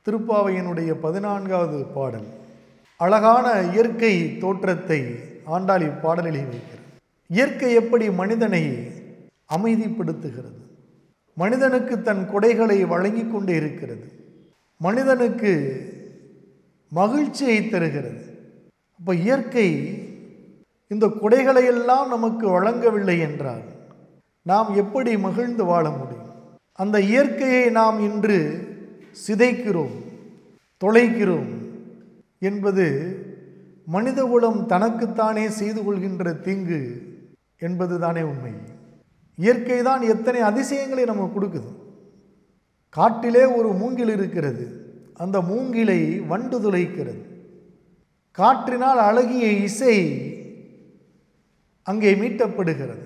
திருப்பாவையினுடைய 14வது பாடல். அழகான இயற்கை தோற்றத்தை ஆண்டாள் இப்பாடலிலே வைக்கிறார். இயற்கை எப்படி மனிதனை அமைதிப்படுத்துகிறது, மனிதனுக்கு தன் கொடைகளை வழங்கி கொண்டே இருக்கிறது, மனிதனுக்கு மகிழ்ச்சியை தருகிறது. அப்போ இயற்கை இந்த கொடைகளை எல்லாம் நமக்கு வழங்கவில்லை என்றால் நாம் எப்படி மகிழ்ந்து வாழ முடியும்? அந்த இயற்கையை நாம் இன்று சிதைக்கிறோம், தொலைக்கிறோம் என்பது மனிதகுலம் தனக்குத்தானே செய்து கொள்கின்ற தீங்கு என்பது தானே உண்மை. இயற்கை தான் எத்தனை அதிசயங்களை நமக்கு கொடுக்குது. காட்டிலே ஒரு மூங்கில் இருக்கிறது, அந்த மூங்கிலை வண்டு துளைக்கிறது. காற்றினால் அழகிய இசை அங்கே மீட்டப்படுகிறது.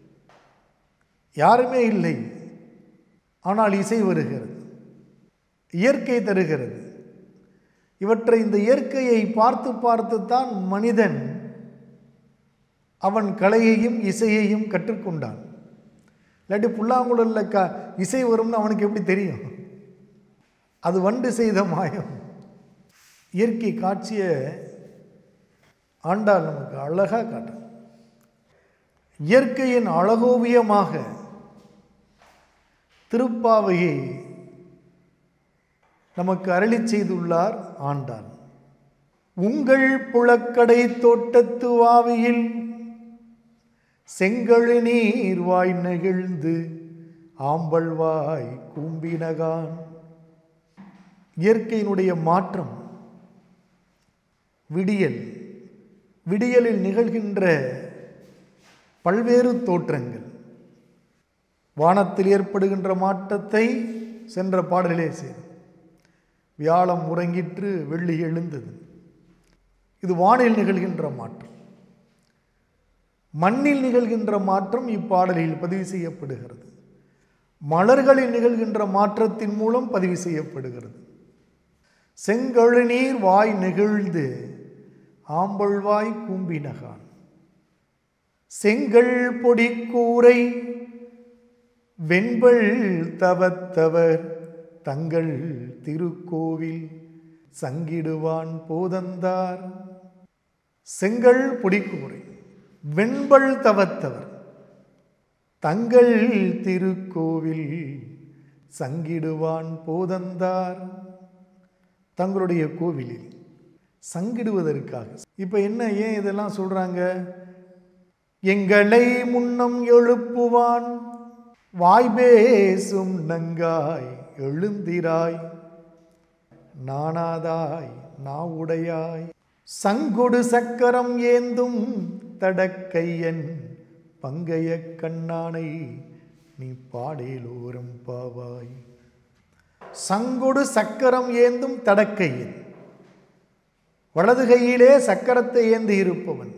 யாருமே இல்லை, ஆனால் இசை வருகிறது, இயற்கை தருகிறது. இவற்றை இந்த இயற்கையை பார்த்து பார்த்துத்தான் மனிதன் அவன் கலையையும் இசையையும் கற்றுக்கொண்டான். இல்லாட்டி புல்லாங்குழலில் இசை வரும்னு அவனுக்கு எப்படி தெரியும்? அது வண்டு செய்த மாயம். இயற்கை காட்சியை ஆண்டாள் நமக்கு அழகாக காட்டும். இயற்கையின் அழகோவியமாக திருப்பாவையை நமக்கு அருளி செய்துள்ளார் ஆண்டாள். உங்கள் புழக்கடை தோட்டத்து வாவியில் செங்கழு நீர் வாய் நெகிழ்ந்து ஆம்பல் வாய் கூம்பினகான். இயற்கையினுடைய மாற்றம், விடியலில் நிகழ்கின்ற பல்வேறு தோற்றங்கள், வானத்தில் ஏற்படுகின்ற மாற்றத்தை சென்ற பாடலிலே செய்து. வியாழம் உறங்கிற்று, வெள்ளி எழுந்தது. இது வானில் நிகழ்கின்ற மாற்றம். மண்ணில் நிகழ்கின்ற மாற்றம் இப்பாடலில் பதிவு செய்யப்படுகிறது. மலர்களில் நிகழ்கின்ற மாற்றத்தின் மூலம் பதிவு செய்யப்படுகிறது. செங்கழு நீர் வாய் நெகிழ்ந்து ஆம்பல் வாய் கூம்பினகான். செங்கல் பொடி கூரை வெண்பல் தவத்தவர் தங்கள் திருக்கோவில் சங்கிடுவான் போதந்தார். செங்கல் பொடிக்கூரை வெண்பல் தவத்தவர் தங்கள் திருக்கோவில் சங்கிடுவான் போதந்தார். தங்களுடைய கோவிலில் சங்கிடுவதற்காக. இப்போ என்ன, ஏன் இதெல்லாம் சொல்றாங்க? எங்களை முன்னம் எழுப்புவான் வாய்பேசும் நங்காய் எழுந்திராய் நானாதாய் நாவுடையாய் சங்கொடு சக்கரம் ஏந்தும் தடக்கையன் பங்கைய கண்ணானை நீ பாடேலோரம் பாவாய். சங்கொடு சக்கரம் ஏந்தும் தடக்கையன், வலது கையிலே சக்கரத்தை ஏந்தி இருப்பவன்,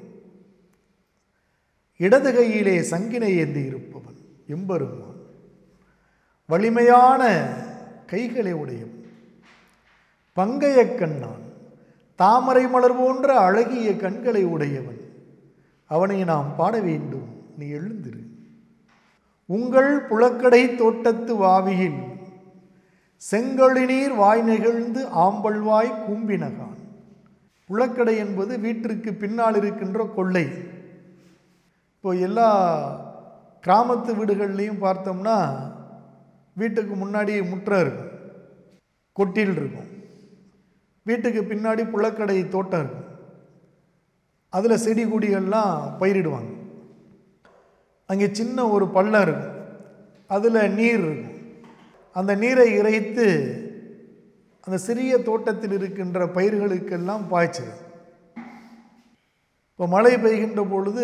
இடது கையிலே சங்கினை ஏந்தி இருப்பவன் எம்பெருமான். வலிமையான கைகளை உடையவன், பங்கைய கண்ணான், தாமரை மலர் போன்ற அழகிய கண்களை உடையவன். அவனை நாம் பாட வேண்டும், நீ எழுந்திரு. உங்கள் புழக்கடை தோட்டத்து வாவியில் செங்கழு நீர் வாய் நெகிழ்ந்து ஆம்பல் வாய் கூம்பினகான். புழக்கடை என்பது வீட்டிற்கு பின்னால் இருக்கின்ற கொள்ளை. இப்போ எல்லா கிராமத்து வீடுகள்லையும் பார்த்தோம்னா வீட்டுக்கு முன்னாடி முற்றம் இருக்கும், கொட்டில் இருக்கும், வீட்டுக்கு பின்னாடி புழக்கடை தோட்டம் இருக்கும். அதில் செடி கொடிகள்லாம் பயிரிடுவாங்க. அங்கே சின்ன ஒரு பள்ளம் இருக்கும், அதில் நீர் இருக்கும். அந்த நீரை இறைத்து அந்த சிறிய தோட்டத்தில் இருக்கின்ற பயிர்களுக்கெல்லாம் பாய்ச்சது. இப்போ மழை பெய்கின்ற பொழுது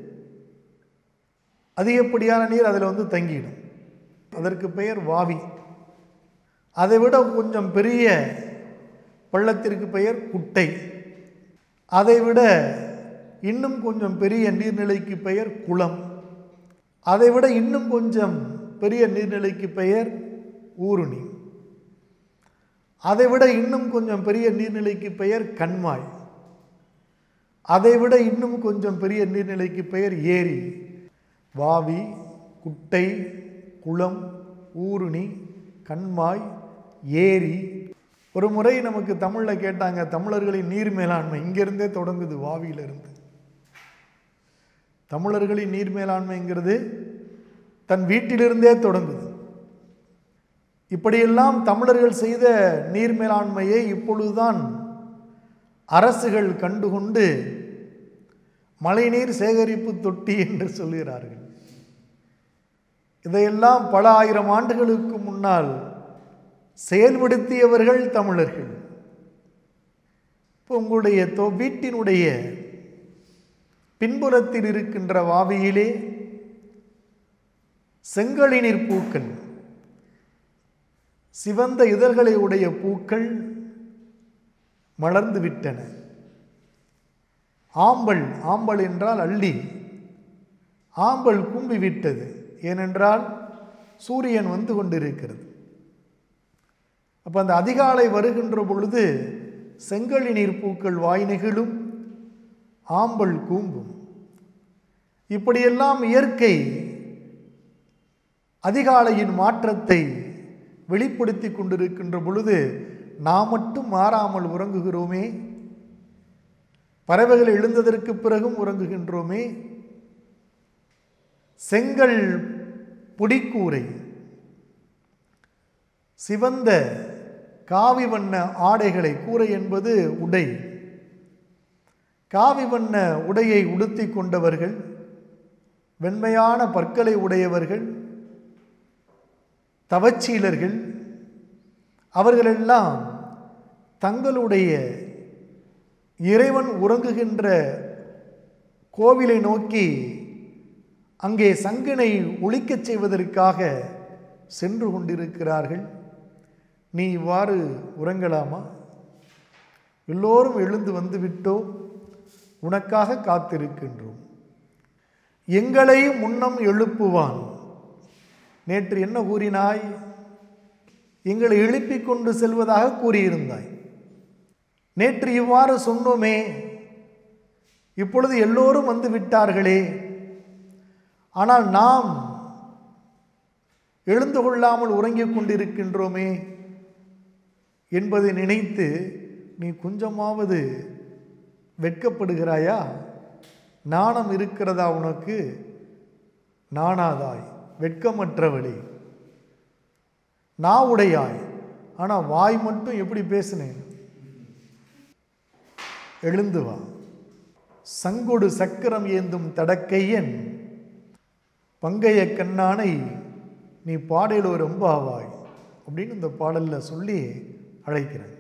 அதிகப்படியான நீர் அதில் தங்கிடும். அதற்கு பெயர் வாவி. அதை விட கொஞ்சம் பெரிய பள்ளத்திற்கு பெயர் குட்டை. அதை விட இன்னும் கொஞ்சம் பெரிய நீர்நிலைக்கு பெயர் குளம். அதை விட இன்னும் கொஞ்சம் பெரிய நீர்நிலைக்கு பெயர் ஊருணி. அதை விட இன்னும் கொஞ்சம் பெரிய நீர்நிலைக்கு பெயர் கண்மாய். அதை விட இன்னும் கொஞ்சம் பெரிய நீர்நிலைக்கு பெயர் ஏரி. வாவி, குட்டை, குளம், ஊருணி, கண்மாய், ஏரி. ஒரு முறை நமக்கு தமிழில் கேட்டாங்க, தமிழர்களின் நீர் மேலாண்மை இங்கிருந்தே தொடங்குது, வாவியிலிருந்து. தமிழர்களின் நீர் மேலாண்மைங்கிறது தன் வீட்டிலிருந்தே தொடங்குது. இப்படியெல்லாம் தமிழர்கள் செய்த நீர் மேலாண்மையை இப்பொழுதுதான் அரசுகள் கண்டுகொண்டு மழைநீர் சேகரிப்பு தொட்டி என்று சொல்கிறார்கள். இதையெல்லாம் பல ஆயிரம் ஆண்டுகளுக்கு முன்னால் செயல்படுத்தியவர்கள் தமிழர்கள். இப்போ உங்களுடைய வீட்டினுடைய பின்புறத்தில் இருக்கின்ற வாவியிலே செங்கழிநீர் பூக்கள், சிவந்த இதழ்களை உடைய பூக்கள் மலர்ந்து விட்டன. ஆம்பல் என்றால் அள்ளி, ஆம்பல் கும்பி விட்டது. ஏனென்றால் சூரியன் வந்து கொண்டிருக்கிறது. அப்போ அந்த அதிகாலை வருகின்ற பொழுது செங்கழிநீர் பூக்கள் வாய் நெகிழும், ஆம்பல் கூம்பும். இப்படியெல்லாம் இயற்கை அதிகாலையின் மாற்றத்தை வெளிப்படுத்தி கொண்டிருக்கின்ற பொழுது நாம் மட்டும் மாறாமல் உறங்குகிறோமே, பறவைகள் எழுந்ததற்கு பிறகும் உறங்குகின்றோமே. செங்கல் புடிக்கூரை, சிவந்த காவி வண்ண ஆடைகளை, கூரை என்பது உடை, காவி வண்ண உடையை உடுத்தி கொண்டவர்கள், வெண்மையான பற்களை உடையவர்கள், தவச்சீலர்கள், அவர்களெல்லாம் தங்களுடைய இறைவன் உறங்குகின்ற கோவிலை நோக்கி அங்கே சங்கினை ஒலிக்கச் செய்வதற்காக சென்று கொண்டிருக்கிறார்கள். நீ இவ்வாறு உறங்கலாமா? எல்லோரும் எழுந்து வந்து விட்டோம், உனக்காக காத்திருக்கின்றோம். எங்களையும் முன்னம் எழுப்புவான். நேற்று என்ன கூறினாய்? எங்களை எழுப்பிக் கொண்டு செல்வதாக கூறியிருந்தாய். நேற்று இவ்வாறு சொன்னோமே, இப்பொழுது எல்லோரும் வந்து விட்டார்களே, ஆனால் நாம் எழுந்து கொள்ளாமல் உறங்கிக் கொண்டிருக்கின்றோமே என்பதை நினைத்து நீ கொஞ்சமாவது வெட்கப்படுகிறாயா? நாணம் இருக்கிறதா உனக்கு? நாணாதாய், வெட்கமற்றவளே, நாவுடையாய், ஆனால் வாய் மட்டும் எப்படி பேசினேன்? எழுந்து வா. சங்கொடு சக்கரம் ஏந்தும் தடக்கையன் பங்கைய கண்ணானை நீ பாடலோ ரொம்ப ஆவாய் அப்படின்னு இந்த பாடலில் சொல்லி அழைக்கிறேன்.